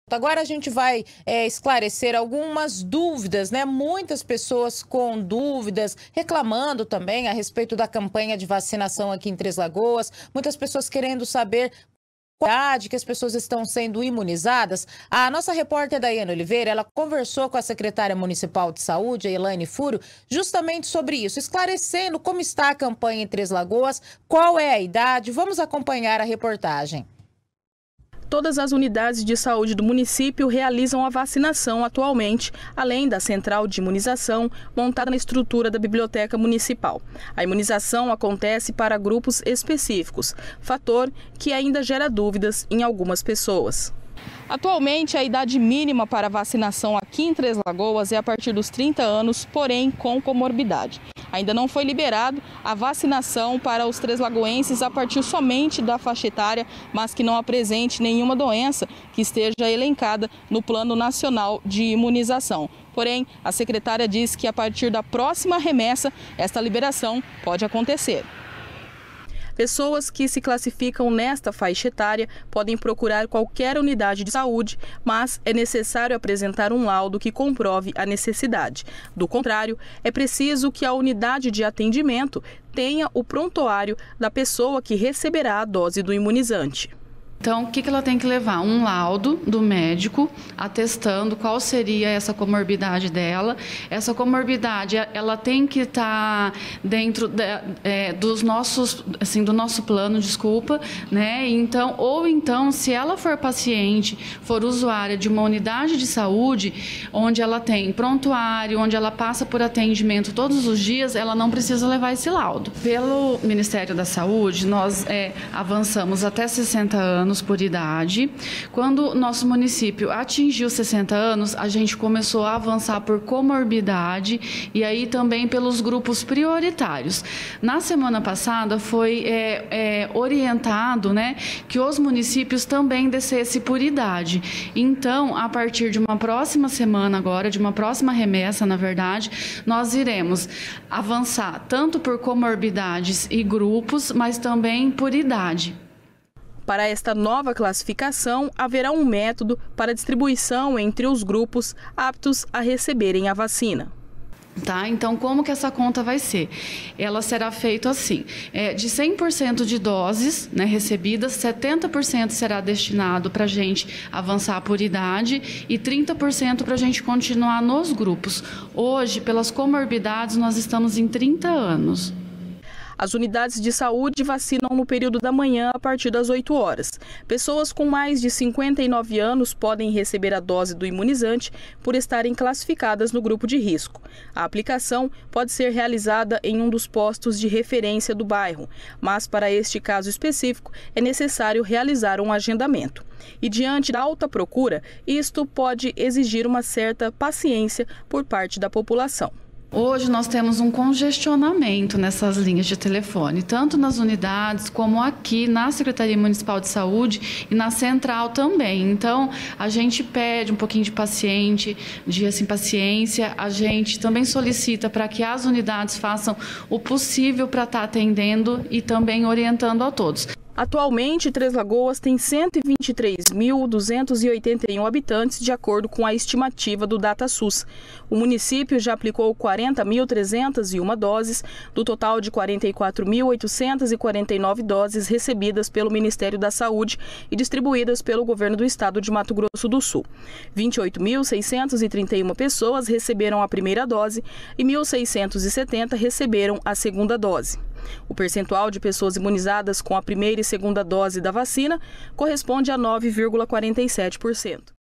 Agora a gente vai esclarecer algumas dúvidas, né? Muitas pessoas com dúvidas, reclamando também a respeito da campanha de vacinação aqui em Três Lagoas. Muitas pessoas querendo saber qual a idade que as pessoas estão sendo imunizadas. A nossa repórter Daiane Oliveira, ela conversou com a secretária municipal de saúde, a Elaine Furo, justamente sobre isso, esclarecendo como está a campanha em Três Lagoas, qual é a idade. Vamos acompanhar a reportagem. Todas as unidades de saúde do município realizam a vacinação atualmente, além da central de imunização montada na estrutura da Biblioteca Municipal. A imunização acontece para grupos específicos, fator que ainda gera dúvidas em algumas pessoas. Atualmente, a idade mínima para vacinação aqui em Três Lagoas é a partir dos 30 anos, porém com comorbidade. Ainda não foi liberado a vacinação para os treslagoenses a partir somente da faixa etária, mas que não apresente nenhuma doença que esteja elencada no Plano Nacional de Imunização. Porém, a secretária diz que a partir da próxima remessa, esta liberação pode acontecer. Pessoas que se classificam nesta faixa etária podem procurar qualquer unidade de saúde, mas é necessário apresentar um laudo que comprove a necessidade. Do contrário, é preciso que a unidade de atendimento tenha o prontuário da pessoa que receberá a dose do imunizante. Então, o que ela tem que levar? Um laudo do médico atestando qual seria essa comorbidade dela. Essa comorbidade, ela tem que estar dentro dos nossos, assim, do nosso plano, né? Então, ou então, se ela for paciente, for usuária de uma unidade de saúde, onde ela tem prontuário, onde ela passa por atendimento todos os dias, ela não precisa levar esse laudo. Pelo Ministério da Saúde, nós avançamos até 60 anos por idade. Quando nosso município atingiu 60 anos, a gente começou a avançar por comorbidade e aí também pelos grupos prioritários. Na semana passada foi orientado, né, que os municípios também descessem por idade. Então, a partir de uma próxima semana agora, de uma próxima remessa, na verdade, nós iremos avançar tanto por comorbidades e grupos, mas também por idade. Para esta nova classificação, haverá um método para distribuição entre os grupos aptos a receberem a vacina. Tá? Então, como que essa conta vai ser? Ela será feita assim, de 100% de doses, né, recebidas, 70% será destinado para a gente avançar por idade e 30% para a gente continuar nos grupos. Hoje, pelas comorbidades, nós estamos em 30 anos. As unidades de saúde vacinam no período da manhã a partir das 8 horas. Pessoas com mais de 59 anos podem receber a dose do imunizante por estarem classificadas no grupo de risco. A aplicação pode ser realizada em um dos postos de referência do bairro, mas para este caso específico é necessário realizar um agendamento. E diante da alta procura, isto pode exigir uma certa paciência por parte da população. Hoje nós temos um congestionamento nessas linhas de telefone, tanto nas unidades como aqui na Secretaria Municipal de Saúde e na central também. Então, a gente pede um pouquinho de paciência, a gente também solicita para que as unidades façam o possível para estar atendendo e também orientando a todos. Atualmente, Três Lagoas tem 123.281 habitantes, de acordo com a estimativa do DataSUS. O município já aplicou 40.301 doses, do total de 44.849 doses recebidas pelo Ministério da Saúde e distribuídas pelo governo do estado de Mato Grosso do Sul. 28.631 pessoas receberam a primeira dose e 1.670 receberam a segunda dose. O percentual de pessoas imunizadas com a primeira e segunda dose da vacina corresponde a 9,47%.